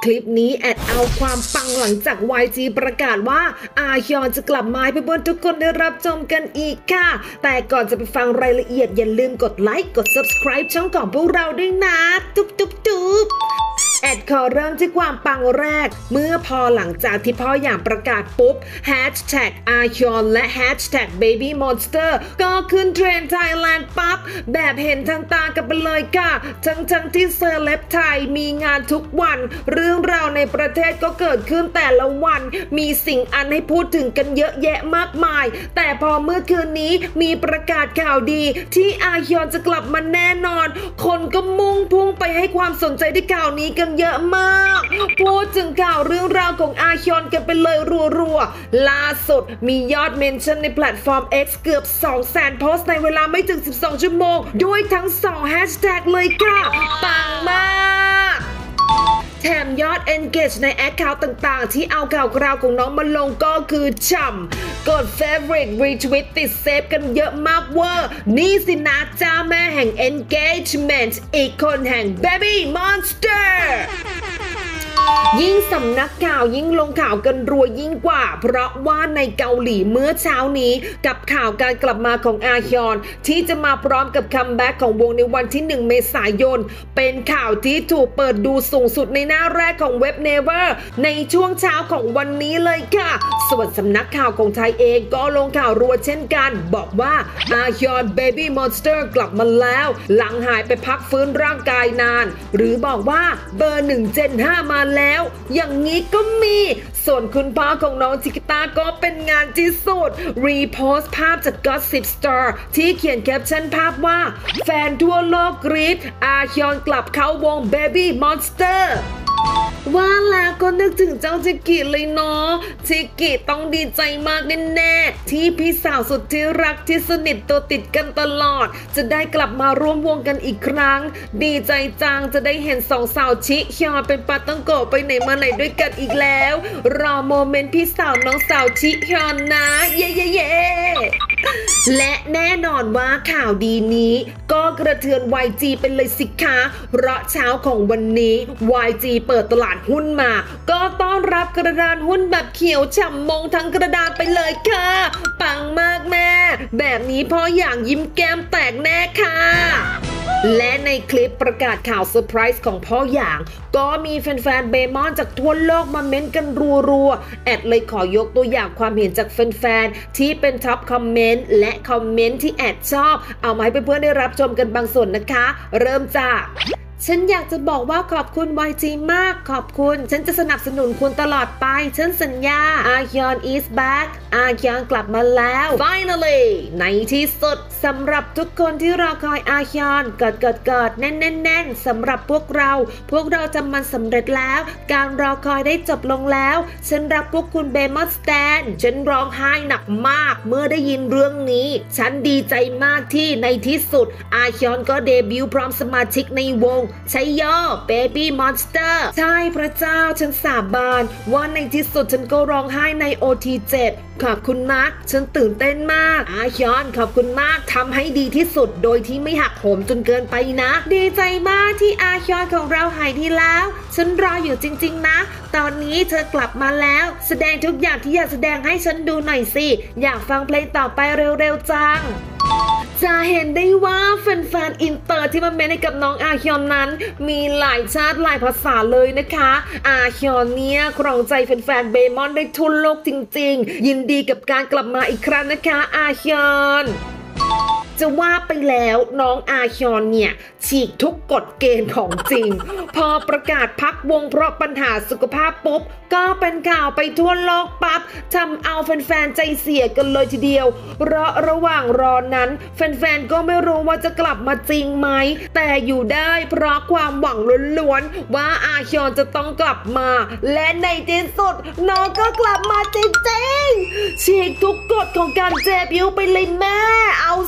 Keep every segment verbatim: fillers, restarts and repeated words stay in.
คลิปนี้แอดเอาความปังหลังจาก วาย จี ประกาศว่าอาฮยอนจะกลับมาให้เพื่อนๆทุกคนได้รับชมกันอีกค่ะแต่ก่อนจะไปฟังรายละเอียดอย่าลืมกดไลค์กด ซับสไครบ์ ช่องของพวกเราด้วยนะตุ๊บตุ๊บตุ๊บแอดขอเริ่มที่ความปังแรกเมื่อพอหลังจากที่พ่ออย่างประกาศปุ๊บ แฮชแท็ก อาฮยอน และ แฮชแท็ก เบบี้ มอนสเตอร์ ก็ขึ้นเทรนด์ไทยแลนด์ปั๊บแบบเห็นทางตากันไปเลยค่ะทั้งทั้งที่เซเลบไทยมีงานทุกวันเรื่องราวในประเทศก็เกิดขึ้นแต่ละวันมีสิ่งอันให้พูดถึงกันเยอะแยะมากมายแต่พอเมื่อคืนนี้มีประกาศข่าวดีที่อาฮยอนจะกลับมาแน่นอนคนก็มุ่งพุ่งไปให้ความสนใจที่ข่าวนี้กันเยอะมากพูดถึงข่าวเรื่องราวของอาฮยอนกันไปเลยรัวๆล่าสุดมียอดเมนชั่นในแพลตฟอร์ม X เกือบ สองแสน โพสต์ในเวลาไม่ถึงสิบสองชั่วโมงด้วยทั้งสองแฮชแท็กเลยค่ะปังมากแถมยอด engage ใน account ต่างๆที่เอาข่าวคราวของน้องมาลงก็คือฉ่ำกด favorite retweet ติดเซฟกันเยอะมากเวอร์นี่สินะเจ้าแม่แห่ง engagement อีกคนแห่ง baby monster ยิ่งสำนักข่าวยิ่งลงข่าวกันรัวยิ่งกว่าเพราะว่าในเกาหลีเมื่อเช้านี้กับข่าวการกลับมาของอาฮยอนที่จะมาพร้อมกับคัมแบ็กของวงในวันที่หนึ่งเมษายนเป็นข่าวที่ถูกเปิดดูสูงสุดในหน้าแรกของเว็บ Naver ในช่วงเช้าของวันนี้เลยค่ะส่วนสำนักข่าวของไทยเองก็ลงข่าวรัวเช่นกันบอกว่าอาฮยอน Baby Monster กลับมาแล้วหลังหายไปพักฟื้นร่างกายนานหรือบอกว่าเบอร์หนึ่งเจนห้ามาแล้วอย่างนี้ก็มีส่วนคุณพ่อของน้องจิกิตาก็เป็นงานที่สุดรีโพสต์ภาพจาก Gossip Star ที่เขียนแคปชั่นภาพว่าแฟนทั่วโลกกรี๊ดอาฮยอนกลับเข้าวง Baby Monster ว่าแล้วก็นึกถึงเจ้าจิกิเลยเนาะจิกิต้องดีใจมากแน่ๆที่พี่สาวสุดที่รักที่สนิทตัวติดกันตลอดจะได้กลับมาร่วมวงกันอีกครั้งดีใจจังจะได้เห็นสองสาวชิฮยอนเป็นปาตั้งโกไปไหนมาไหนด้วยกันอีกแล้วรอโมเมนต์พี่สาวน้องสาวชิฮยอนนะเย่เย่เย่และแน่นอนว่าข่าวดีนี้ก็กระเทือน วาย จี เป็นเลยสิคะเพราะเช้าของวันนี้ วาย จี เปิดตลาดหุ้นมาก็ต้อนรับกระดานหุ้นแบบเขียวฉ่ำมงทั้งกระดานไปเลยค่ะปังมากแม่แบบนี้พ่ออย่างยิ้มแก้มแตกแน่ค่ะและในคลิปประกาศข่าวเซอร์ไพรส์ของพ่ออย่างก็มีแฟนๆเบมอนจากทั่วโลกมาเม้นกันรัวๆแอดเลยขอยกตัวอย่างความเห็นจากแฟนๆที่เป็นท็อปคอมเมนต์และคอมเมนต์ที่แอดชอบเอามาให้เพื่อนๆได้รับชมกันบางส่วนนะคะเริ่มจากฉันอยากจะบอกว่าขอบคุณ วาย จี มากขอบคุณฉันจะสนับสนุนคุณตลอดไปฉันสัญญาอาฮยอน is back อาฮยอนกลับมาแล้ว finally ในที่สุดสำหรับทุกคนที่รอคอยอาฮยอนกอดกอดกอดแน่นแน่นแน่นสำหรับพวกเราพวกเราทำมันสำเร็จแล้วการรอคอยได้จบลงแล้วฉันรักพวกคุณเบมอนสแตนฉันร้องไห้หนักมากเมื่อได้ยินเรื่องนี้ฉันดีใจมากที่ในที่สุดอาฮยอนก็เดบิวต์พร้อมสมาชิกในวงใช่ย่อ Baby Monster ใช่พระเจ้าฉันสาบานว่าในที่สุดฉันก็ร้องไห้ใน โอ ที เจ็ด ขอบคุณมากฉันตื่นเต้นมากอาฮยอนขอบคุณมากทำให้ดีที่สุดโดยที่ไม่หักโหมจนเกินไปนะดีใจมากที่อาฮยอนของเราหายดีแล้วฉันรออยู่จริงๆนะตอนนี้เธอกลับมาแล้วแสดงทุกอย่างที่อยากแสดงให้ฉันดูหน่อยสิอยากฟังเพลงต่อไปเร็วๆจังจะเห็นได้ว่าแฟนๆอินเตอร์ที่มาเม้นให้กับน้องอาฮยอนนั้นมีหลายชาติหลายภาษาเลยนะคะอาฮยอนเนี่ยครองใจแฟนๆเบมอนได้ทั่วโลกจริงๆยินดีกับการกลับมาอีกครั้งนะคะอาฮยอนจะว่าไปแล้วน้องอาฮยอนเนี่ยฉีกทุกกฎเกณฑ์ของจริงพอประกาศพักวงเพราะปัญหาสุขภาพปุ๊บก็เป็นข่าวไปทั่วโลกปั๊บทำเอาแฟนๆใจเสียกันเลยทีเดียวเพราะระหว่างรอนั้นแฟนๆก็ไม่รู้ว่าจะกลับมาจริงไหมแต่อยู่ได้เพราะความหวังล้วนๆว่าอาฮยอนจะต้องกลับมาและในที่สุดน้องก็กลับมาจริงๆฉีกทุกกฎของการเดบิวต์ไปเลยแม่เอาสิ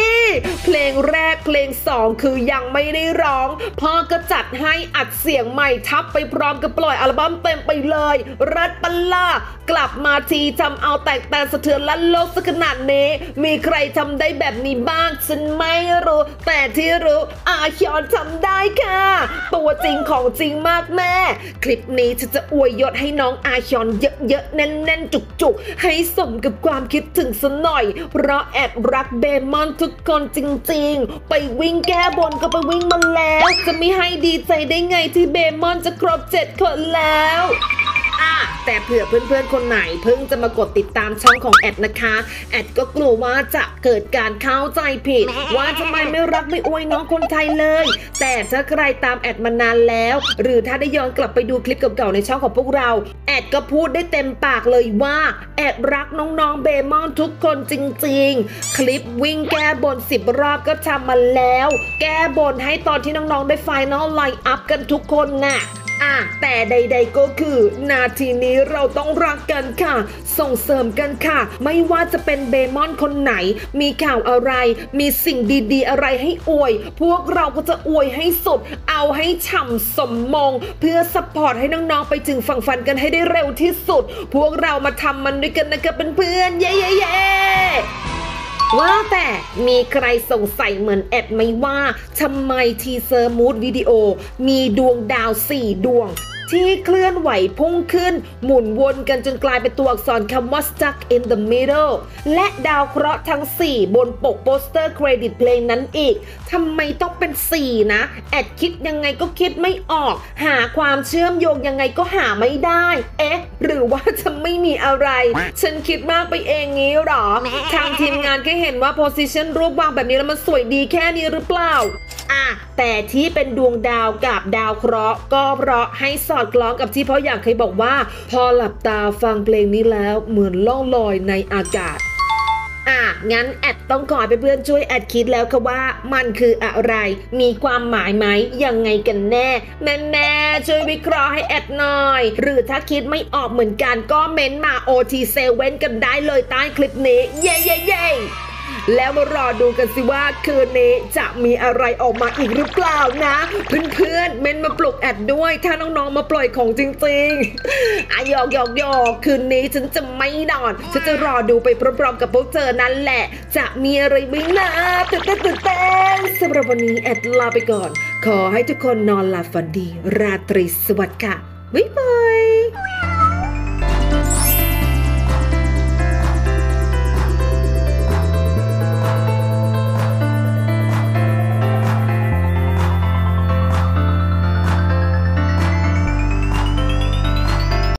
เพลงแรกเพลงสองคือยังไม่ได้ร้องพ่อก็จัดให้อัดเสียงใหม่ทับไปพร้อมกับปล่อยอัลบั้มเต็มไปเลยรัดปะล่ากลับมาทีทำเอาแตกแตนสะเทือนลั่นโลกสักขนาดนี้มีใครทำได้แบบนี้บ้างฉันไม่รู้แต่ที่รู้อาฮยอนทำได้ค่ะตัวจริงของจริงมากแม่คลิปนี้ฉันจะอวยยศให้น้องอาฮยอนเยอะๆแน่นๆจุกๆให้สมกับความคิดถึงสักหน่อยเพราะแอบรักเบมอนทุกคนจริงๆไปวิ่งแก้บนก็ไปวิ่งมาแล้วจะไม่ให้ดีใจได้ไงที่เบมอนจะครบเจ็ดคนแล้วอ่ะแต่เผื่อเพื่อนๆคนไหนเพิ่งจะมากดติดตามช่องของแอดนะคะแอดก็กลัวว่าจะเกิดการเข้าใจผิดว่าทำไมไม่รักไม่อวยน้องคนไทยเลยแต่ถ้าใครตามแอดมานานแล้วหรือถ้าได้ย้อนกลับไปดูคลิปเก่าๆในช่องของพวกเราแอดก็พูดได้เต็มปากเลยว่าแอดรักน้องๆเบมอนทุกคนจริงๆคลิปวิ่งแก้บนสิบรอบก็ทำมาแล้วแก้บนให้ตอนที่น้องๆได้ไฟนอลไลน์อัพกันทุกคนน่ะอ่ะแต่ใดๆก็คือนาทีนี้เราต้องรักกันค่ะส่งเสริมกันค่ะไม่ว่าจะเป็นเบมอนคนไหนมีข่าวอะไรมีสิ่งดีๆอะไรให้อวยพวกเราก็จะอวยให้สุดเอาให้ฉ่ำสมมงเพื่อซัพพอร์ตให้น้องๆไปถึงฝั่งฝันกันให้ได้เร็วที่สุดพวกเรามาทำมันด้วยกันนะคะเพื่อนๆเย้เย้ว่าแต่มีใครสงสัยเหมือนแอดไหมว่าทำไมทีเซอร์มูดวิดีโอมีดวงดาวสี่ดวงที่เคลื่อนไหวพุ่งขึ้นหมุนวนกันจนกลายเป็นตัวอักษรคำว่า stuck in the middle และดาวเคราะห์ทั้งสี่บนปกโปสเตอร์เครดิตเพลงนั้นอีกทำไมต้องเป็นสี่นะแอดคิดยังไงก็คิดไม่ออกหาความเชื่อมโยงยังไงก็หาไม่ได้เอ๊ะหรือว่าจะไม่มีอะไรฉันคิดมากไปเองงี้หรอทางทีมงานแค่เห็นว่า position รูปวางแบบนี้แล้วมันสวยดีแค่นี้หรือเปล่าอ่ะแต่ที่เป็นดวงดาวกับดาวเคราะห์ก็เพราะให้สอดคล้องกับที่พ่ออยากเคยบอกว่าพอหลับตาฟังเพลงนี้แล้วเหมือนล่องลอยในอากาศอ่ะงั้นแอดต้องขอให้เพื่อนๆช่วยแอดคิดแล้วค่ะว่ามันคืออะไรมีความหมายไหมยังไงกันแน่แม่แน่ช่วยวิเคราะห์ให้แอดหน่อยหรือถ้าคิดไม่ออกเหมือนกันก็เม้นมา โอ ที เซเว่น กันได้เลยใต้คลิปนี้เย้เย้เย้แล้วมารอดูกันสิว่าคืนนี้จะมีอะไรออกมาอีกหรือเปล่านะเพื่อนๆเม้นมาปลุกแอดด้วยถ้าน้องๆมาปล่อยของจริงๆอะหยอกหยอกหยอกคืนนี้ฉันจะไม่นอนฉันจะรอดูไปพร้อมๆกับพวกเธอนั่นแหละจะมีอะไรไหมนะตื่นเต้นตื่นเต้นสำหรับวันนี้แอดลาไปก่อนขอให้ทุกคนนอนหลับฝันดีราตรีสวัสดิ์ค่ะบ๊ายบาย